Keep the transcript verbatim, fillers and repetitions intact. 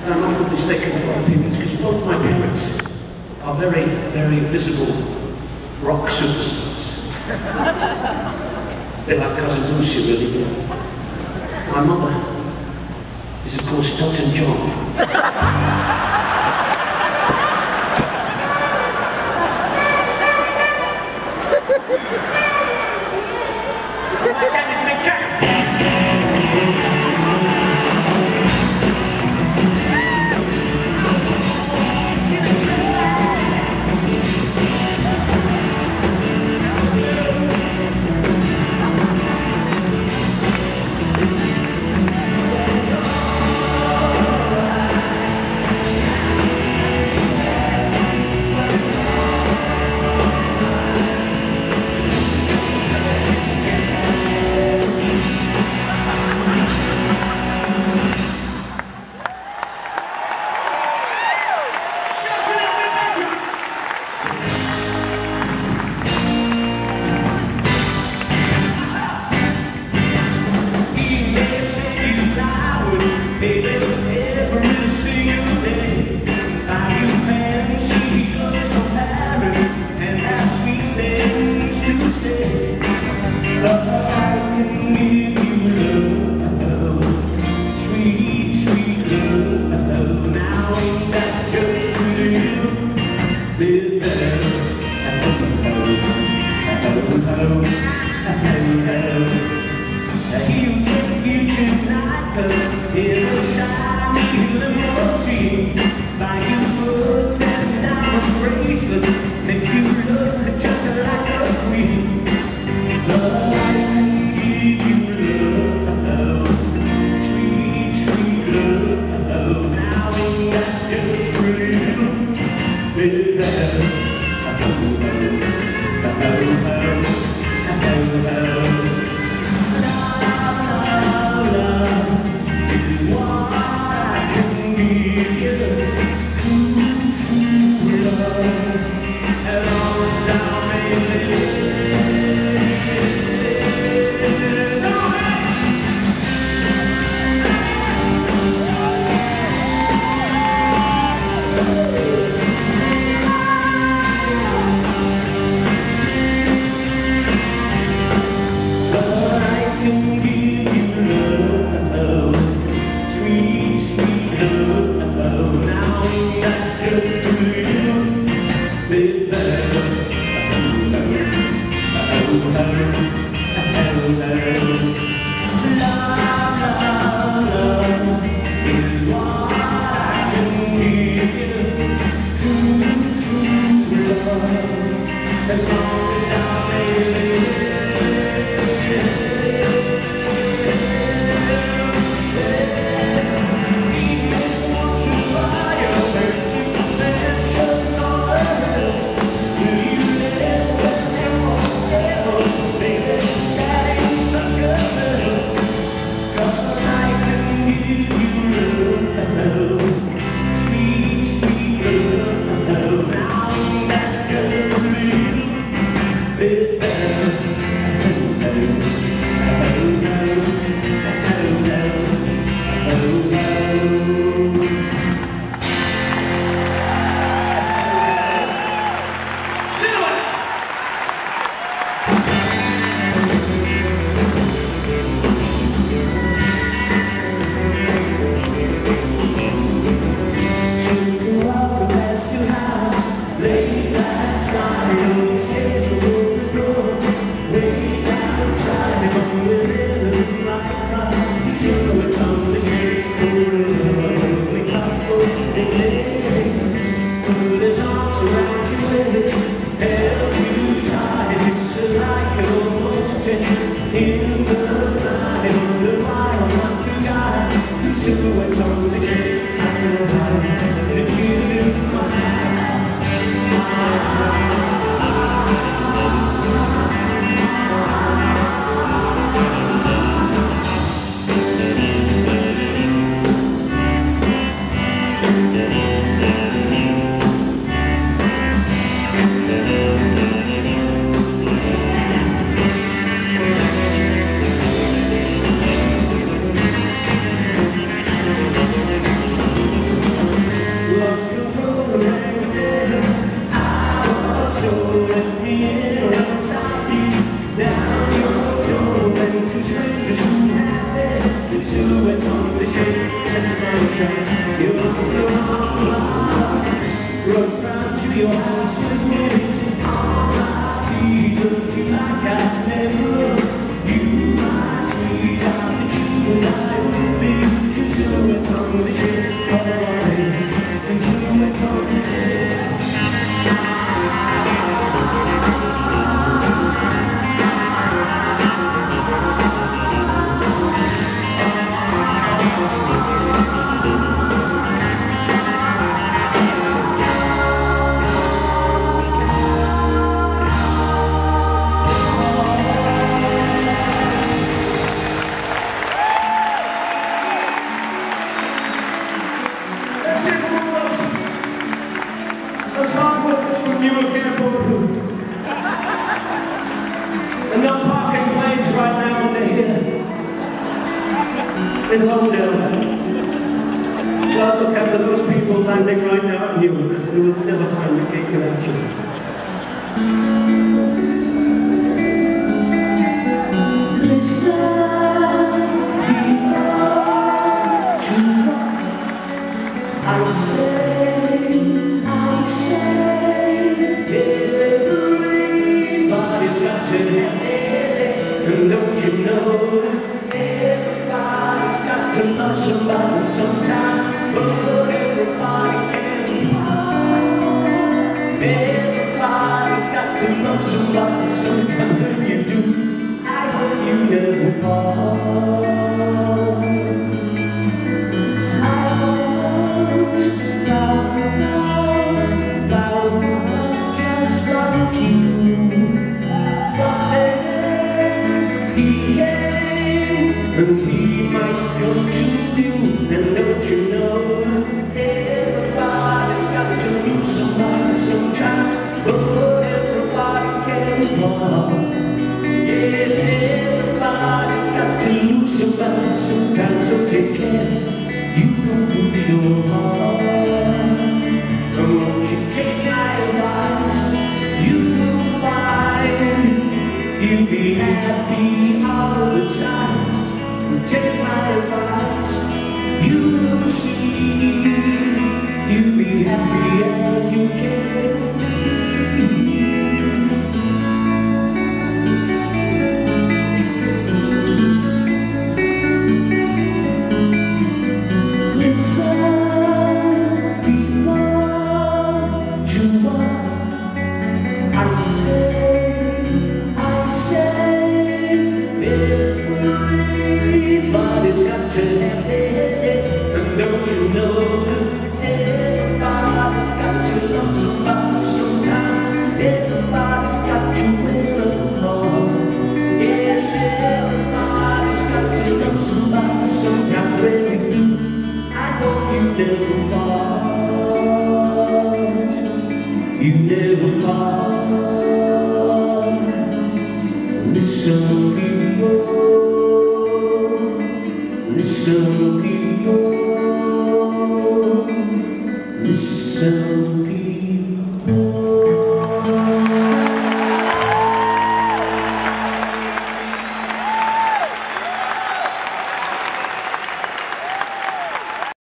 And I'm often mistaken for other people because both my parents are very, very visible rock superstars. They're like Cousin Lucy, really. My mother is, of course, Elton John. That is Mick Jagger. He'll take you tonight, 'cause it will shine. Newark Airport who are not parking planes right now when they're here in London. God, look after those people landing right now at Newark. They will never find the gate without you. I say, I say, everybody's got to have it, and don't you know, everybody's got to love somebody sometimes, but everybody can. Everybody's got to love somebody sometimes, when you do, I hope you never part. And he might come to you, and don't you know, everybody's got to lose somebody sometimes, but everybody can fall. Yes, everybody's got to lose somebody sometimes, so take care, you don't lose your heart. And won't you take my advice, you will find you'll be happy all the time. Take my advice, you will see, you'll be happy as you can be. Listen, people, to what I say, I say, everybody's got to have it, and don't you know, everybody's got to love somebody sometimes, everybody's got to win a ball. Yes, everybody's got to love somebody sometimes, when you do, I hope you never part, you never part. Listen, people, listen, people.